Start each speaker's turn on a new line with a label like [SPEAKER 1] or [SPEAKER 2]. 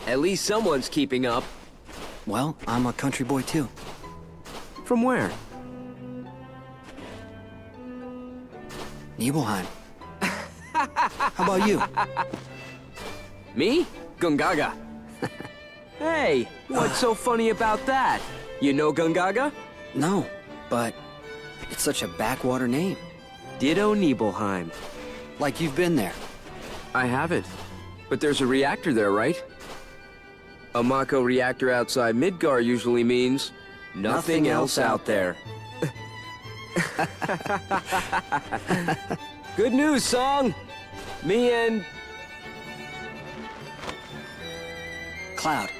[SPEAKER 1] At least someone's keeping up.
[SPEAKER 2] Well, I'm a country boy too.
[SPEAKER 1] From where?
[SPEAKER 2] Nibelheim. How about you?
[SPEAKER 1] Me? Gungaga. Hey, what's so funny about that? You know Gungaga?
[SPEAKER 2] No, but it's such a backwater name.
[SPEAKER 1] Ditto Nibelheim.
[SPEAKER 2] Like you've been there.
[SPEAKER 1] I haven't. But there's a reactor there, right? A Mako reactor outside Midgar usually means nothing else out there. Good news, Song! Me and...
[SPEAKER 2] Cloud.